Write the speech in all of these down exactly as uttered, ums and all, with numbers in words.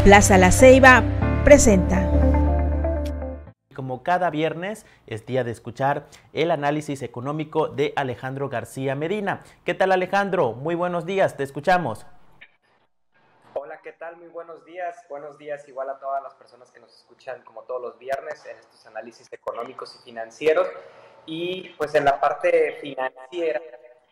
Plaza La Ceiba presenta. Como cada viernes es día de escuchar el análisis económico de Alejandro García Medina. ¿Qué tal, Alejandro? Muy buenos días, te escuchamos. Hola, ¿qué tal? Muy buenos días. Buenos días igual a todas las personas que nos escuchan como todos los viernes en estos análisis económicos y financieros. Y pues en la parte financiera,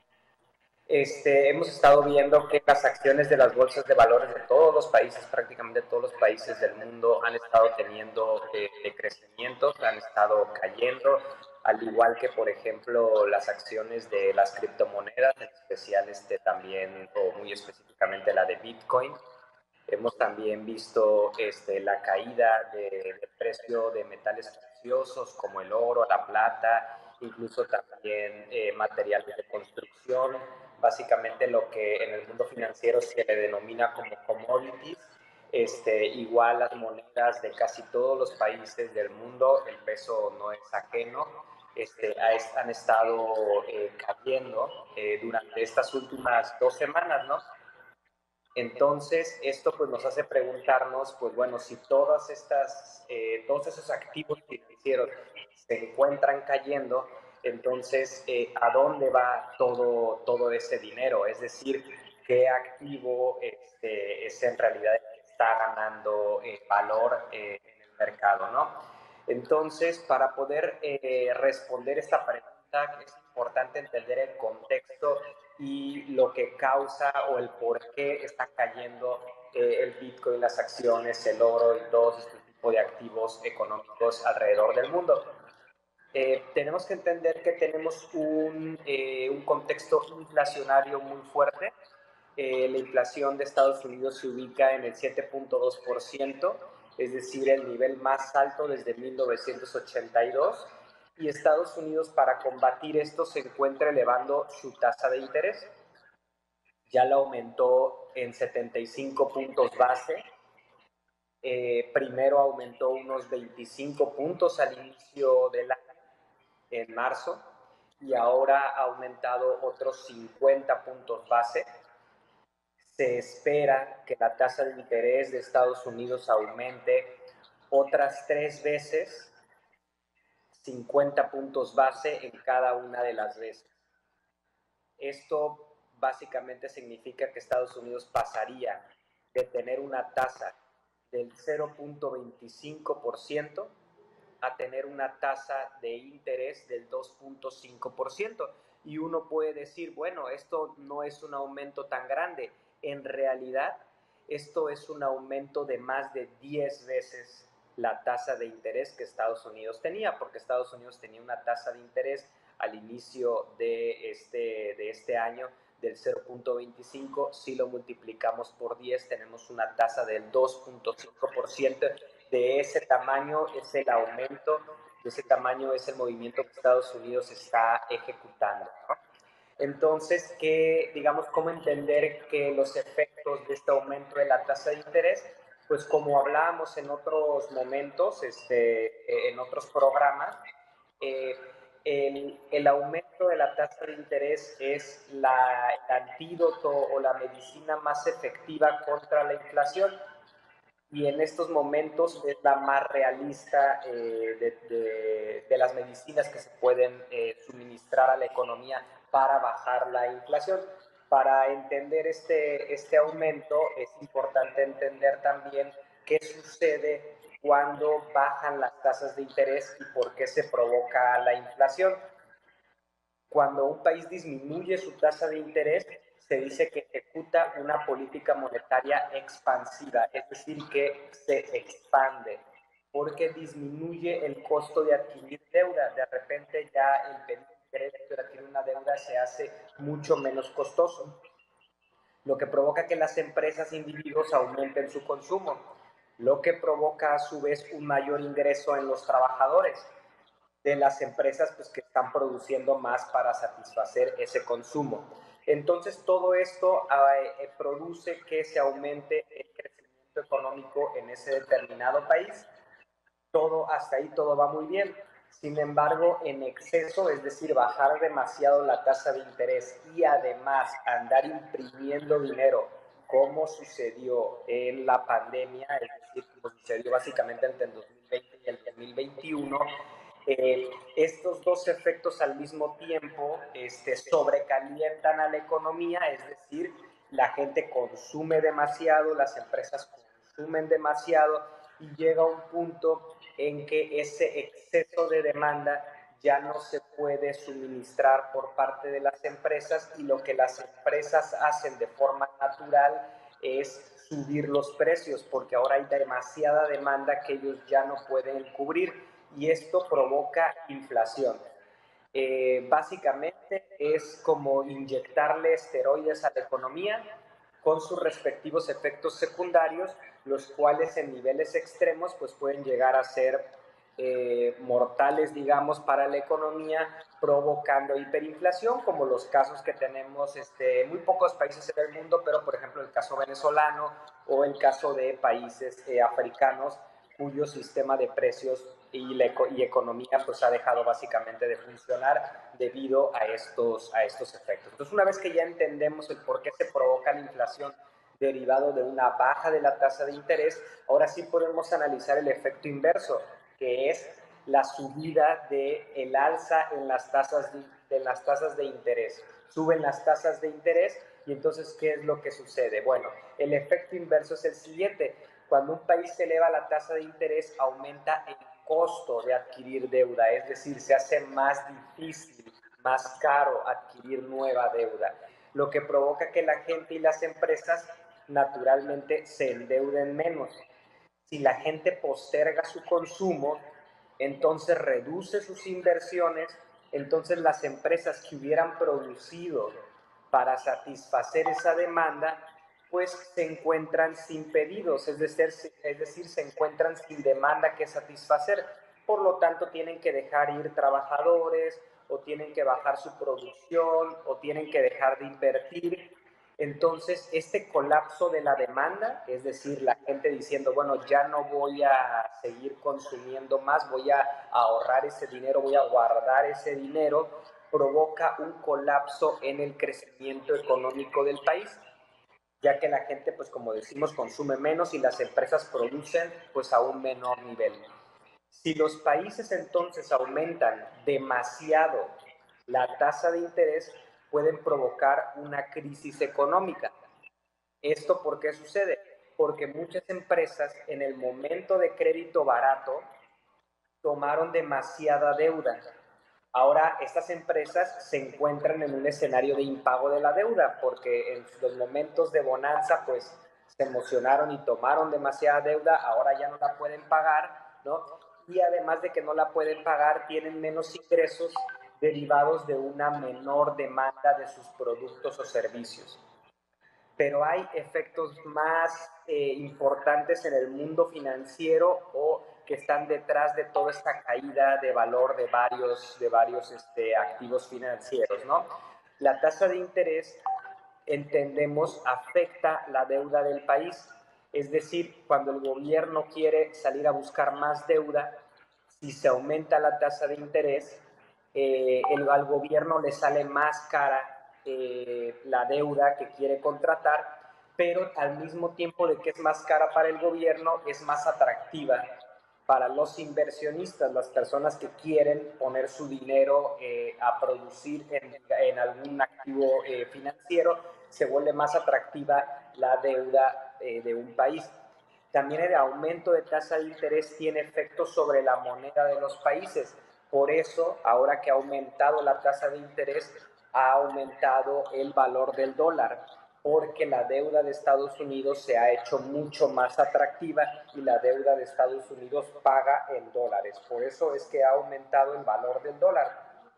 este, hemos estado viendo que las acciones de las bolsas de valores de todos los países, prácticamente todos los países del mundo, han estado teniendo eh, decrecimientos, han estado cayendo, al igual que, por ejemplo, las acciones de las criptomonedas, en especial este, también, o muy específicamente la de Bitcoin. Hemos también visto este, la caída de, del precio de metales preciosos como el oro, la plata, incluso también eh, materiales de construcción, básicamente lo que en el mundo financiero se le denomina como commodities. Este, igual las monedas de casi todos los países del mundo, el peso no es ajeno, este, han estado eh, cayendo eh, durante estas últimas dos semanas, ¿no? Entonces, esto pues nos hace preguntarnos, pues bueno, si todas estas, eh, todos esos activos financieros se encuentran cayendo, entonces, eh, ¿a dónde va todo, todo ese dinero? Es decir, ¿qué activo este, es en realidad el que está ganando eh, valor eh, en el mercado, ¿no? Entonces, para poder eh, responder esta pregunta, es importante entender el contexto y lo que causa o el por qué está cayendo eh, el Bitcoin, las acciones, el oro y todos este tipo de activos económicos alrededor del mundo. Eh, tenemos que entender que tenemos un, eh, un contexto inflacionario muy fuerte. Eh, la inflación de Estados Unidos se ubica en el siete punto dos por ciento, es decir, el nivel más alto desde mil novecientos ochenta y dos. Y Estados Unidos, para combatir esto, se encuentra elevando su tasa de interés. Ya la aumentó en setenta y cinco puntos base. Eh, primero aumentó unos veinticinco puntos al inicio del año, en marzo, y ahora ha aumentado otros cincuenta puntos base. Se espera que la tasa de interés de Estados Unidos aumente otras tres veces, cincuenta puntos base en cada una de las veces. Esto básicamente significa que Estados Unidos pasaría de tener una tasa del cero punto veinticinco por ciento a tener una tasa de interés del dos punto cinco por ciento. Y uno puede decir, bueno, esto no es un aumento tan grande. En realidad, esto es un aumento de más de diez veces la tasa de interés que Estados Unidos tenía, porque Estados Unidos tenía una tasa de interés al inicio de este, de este año del cero punto veinticinco. Si lo multiplicamos por diez, tenemos una tasa del dos punto cinco por ciento. De ese tamaño es el aumento, de ese tamaño es el movimiento que Estados Unidos está ejecutando, ¿no? Entonces, ¿qué, digamos, cómo entender que los efectos de este aumento de la tasa de interés? Pues como hablábamos en otros momentos, este, en otros programas, eh, el, el aumento de la tasa de interés es la, el antídoto o la medicina más efectiva contra la inflación, y en estos momentos es la más realista eh, de, de, de las medicinas que se pueden eh, suministrar a la economía para bajar la inflación. Para entender este, este aumento es importante entender también qué sucede cuando bajan las tasas de interés y por qué se provoca la inflación. Cuando un país disminuye su tasa de interés, se dice que ejecuta una política monetaria expansiva, es decir, que se expande, porque disminuye el costo de adquirir deuda. De repente ya el pedir crédito de adquirir una deuda se hace mucho menos costoso, lo que provoca que las empresas e individuos aumenten su consumo, lo que provoca a su vez un mayor ingreso en los trabajadores de las empresas, pues, que están produciendo más para satisfacer ese consumo. Entonces, todo esto eh, produce que se aumente el crecimiento económico en ese determinado país. Todo, hasta ahí todo va muy bien. Sin embargo, en exceso, es decir, bajar demasiado la tasa de interés y además andar imprimiendo dinero como sucedió en la pandemia, es decir, como sucedió básicamente entre el dos mil veinte y el dos mil veintiuno, eh, estos dos efectos al mismo tiempo este, sobrecalientan a la economía, es decir, la gente consume demasiado, las empresas consumen demasiado y llega un punto en que ese exceso de demanda ya no se puede suministrar por parte de las empresas y lo que las empresas hacen de forma natural es subir los precios porque ahora hay demasiada demanda que ellos ya no pueden cubrir y esto provoca inflación. Eh, básicamente es como inyectarle esteroides a la economía con sus respectivos efectos secundarios, los cuales en niveles extremos pues pueden llegar a ser eh, mortales, digamos, para la economía, provocando hiperinflación, como los casos que tenemos este, en muy pocos países en el mundo, pero por ejemplo el caso venezolano o el caso de países eh, africanos, cuyo sistema de precios y, la, y economía pues ha dejado básicamente de funcionar debido a estos, a estos efectos. Entonces, una vez que ya entendemos el por qué se provoca la inflación derivado de una baja de la tasa de interés, ahora sí podemos analizar el efecto inverso, que es la subida del alza en las tasas de, de las tasas de interés. Suben las tasas de interés y entonces, ¿qué es lo que sucede? Bueno, el efecto inverso es el siguiente. Cuando un país eleva la tasa de interés, aumenta el costo de adquirir deuda, es decir, se hace más difícil, más caro adquirir nueva deuda, lo que provoca que la gente y las empresas naturalmente se endeuden menos. Si la gente posterga su consumo, entonces reduce sus inversiones, entonces las empresas que hubieran producido para satisfacer esa demanda, pues se encuentran sin pedidos, es decir, es decir, se encuentran sin demanda que satisfacer. Por lo tanto, tienen que dejar ir trabajadores, o tienen que bajar su producción, o tienen que dejar de invertir. Entonces, este colapso de la demanda, es decir, la gente diciendo, bueno, ya no voy a seguir consumiendo más, voy a ahorrar ese dinero, voy a guardar ese dinero, provoca un colapso en el crecimiento económico del país, ya que la gente, pues como decimos, consume menos y las empresas producen pues a un menor nivel. Si los países entonces aumentan demasiado la tasa de interés, pueden provocar una crisis económica. ¿Esto por qué sucede? Porque muchas empresas en el momento de crédito barato tomaron demasiada deuda. Ahora estas empresas se encuentran en un escenario de impago de la deuda porque en los momentos de bonanza pues se emocionaron y tomaron demasiada deuda, ahora ya no la pueden pagar, ¿no? Y además de que no la pueden pagar, tienen menos ingresos derivados de una menor demanda de sus productos o servicios. Pero hay efectos más eh, importantes en el mundo financiero o que están detrás de toda esta caída de valor de varios, de varios este, activos financieros, ¿no? La tasa de interés, entendemos, afecta la deuda del país. Es decir, cuando el gobierno quiere salir a buscar más deuda, si se aumenta la tasa de interés, eh, el, al gobierno le sale más cara eh, la deuda que quiere contratar, pero al mismo tiempo de que es más cara para el gobierno, es más atractiva para los inversionistas, las personas que quieren poner su dinero eh, a producir en, en algún activo eh, financiero, se vuelve más atractiva la deuda eh, de un país. También el aumento de tasa de interés tiene efectos sobre la moneda de los países. Por eso, ahora que ha aumentado la tasa de interés, ha aumentado el valor del dólar, porque la deuda de Estados Unidos se ha hecho mucho más atractiva y la deuda de Estados Unidos paga en dólares. Por eso es que ha aumentado el valor del dólar.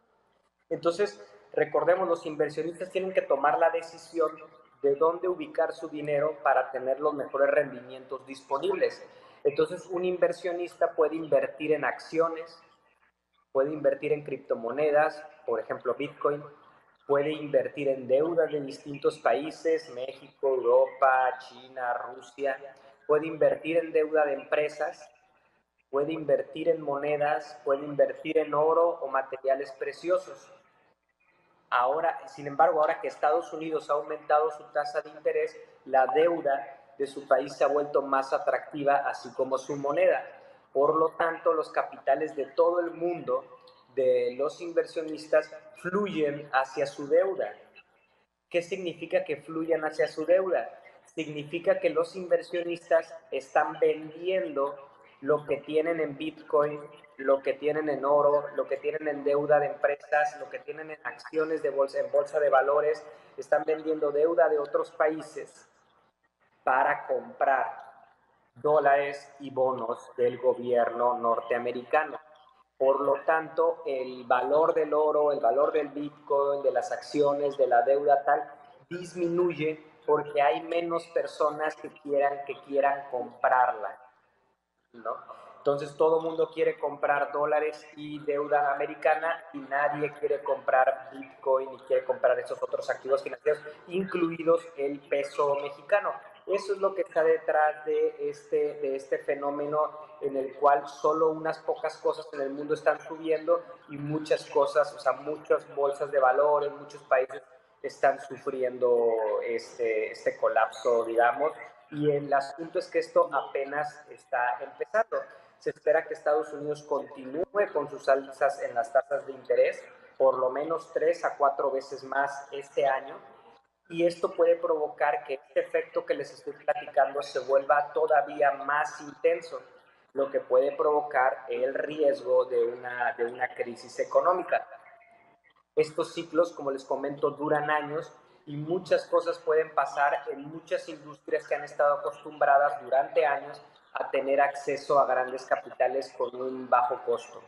Entonces, recordemos, los inversionistas tienen que tomar la decisión de dónde ubicar su dinero para tener los mejores rendimientos disponibles. Entonces, un inversionista puede invertir en acciones, puede invertir en criptomonedas, por ejemplo, Bitcoin, puede invertir en deudas de distintos países, México, Europa, China, Rusia, puede invertir en deuda de empresas, puede invertir en monedas, puede invertir en oro o materiales preciosos. Ahora, sin embargo, ahora que Estados Unidos ha aumentado su tasa de interés, la deuda de su país se ha vuelto más atractiva, así como su moneda. Por lo tanto, los capitales de todo el mundo, de los inversionistas, fluyen hacia su deuda. ¿Qué significa que fluyan hacia su deuda? Significa que los inversionistas están vendiendo lo que tienen en Bitcoin, lo que tienen en oro, lo que tienen en deuda de empresas, lo que tienen en acciones de bolsa, en bolsa de valores, están vendiendo deuda de otros países para comprar dólares y bonos del gobierno norteamericano. Por lo tanto, el valor del oro, el valor del Bitcoin, de las acciones, de la deuda tal, disminuye porque hay menos personas que quieran, que quieran comprarla, ¿no? Entonces todo el mundo quiere comprar dólares y deuda americana y nadie quiere comprar Bitcoin y quiere comprar esos otros activos financieros, incluidos el peso mexicano. Eso es lo que está detrás de este, de este fenómeno en el cual solo unas pocas cosas en el mundo están subiendo y muchas cosas, o sea, muchas bolsas de valores, muchos países están sufriendo este, este colapso, digamos. Y el asunto es que esto apenas está empezando. Se espera que Estados Unidos continúe con sus alzas en las tasas de interés, por lo menos tres a cuatro veces más este año. Y esto puede provocar que este efecto que les estoy platicando se vuelva todavía más intenso, lo que puede provocar el riesgo de una, de una crisis económica. Estos ciclos, como les comento, duran años y muchas cosas pueden pasar en muchas industrias que han estado acostumbradas durante años a tener acceso a grandes capitales con un bajo costo.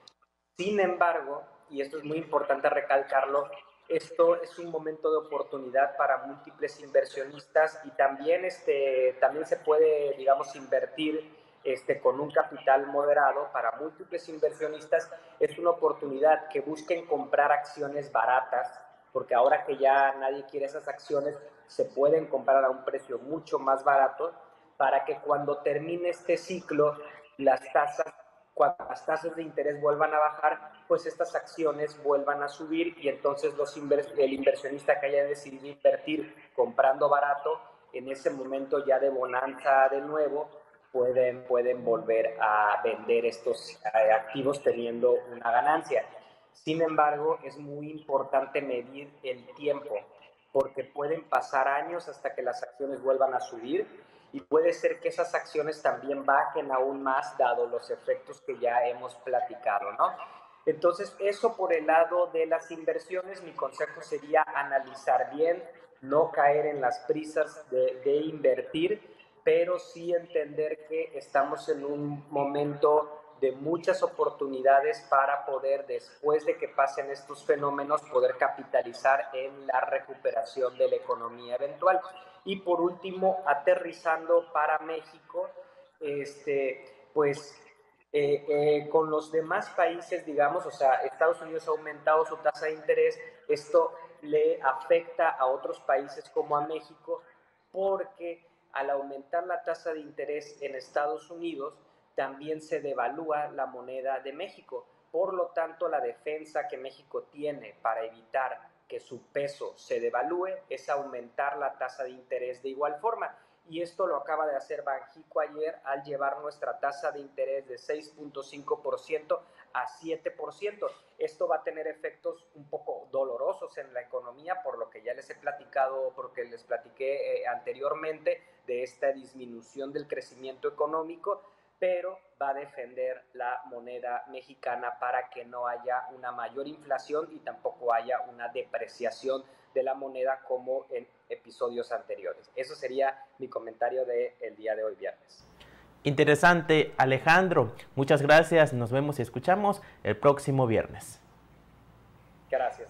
Sin embargo, y esto es muy importante recalcarlo, esto es un momento de oportunidad para múltiples inversionistas y también, este, también se puede, digamos, invertir este, con un capital moderado para múltiples inversionistas. Es una oportunidad que busquen comprar acciones baratas, porque ahora que ya nadie quiere esas acciones, se pueden comprar a un precio mucho más barato para que cuando termine este ciclo, las tasas cuando las tasas de interés vuelvan a bajar, pues estas acciones vuelvan a subir y entonces los invers el inversionista que haya decidido invertir comprando barato, en ese momento ya de bonanza de nuevo, pueden, pueden volver a vender estos activos teniendo una ganancia. Sin embargo, es muy importante medir el tiempo, porque pueden pasar años hasta que las acciones vuelvan a subir y puede ser que esas acciones también bajen aún más dado los efectos que ya hemos platicado, ¿no? Entonces, eso por el lado de las inversiones, mi consejo sería analizar bien, no caer en las prisas de, de invertir, pero sí entender que estamos en un momento de muchas oportunidades para poder, después de que pasen estos fenómenos, poder capitalizar en la recuperación de la economía eventual. Y por último, aterrizando para México, este, pues eh, eh, con los demás países, digamos, o sea, Estados Unidos ha aumentado su tasa de interés, esto le afecta a otros países como a México, porque al aumentar la tasa de interés en Estados Unidos, también se devalúa la moneda de México. Por lo tanto, la defensa que México tiene para evitar que su peso se devalúe es aumentar la tasa de interés de igual forma. Y esto lo acaba de hacer Banxico ayer al llevar nuestra tasa de interés de seis punto cinco por ciento a siete por ciento. Esto va a tener efectos un poco dolorosos en la economía, por lo que ya les he platicado, porque les platiqué eh, anteriormente de esta disminución del crecimiento económico, pero va a defender la moneda mexicana para que no haya una mayor inflación y tampoco haya una depreciación de la moneda como en episodios anteriores. Eso sería mi comentario del día de hoy, viernes. Interesante, Alejandro. Muchas gracias. Nos vemos y escuchamos el próximo viernes. Gracias.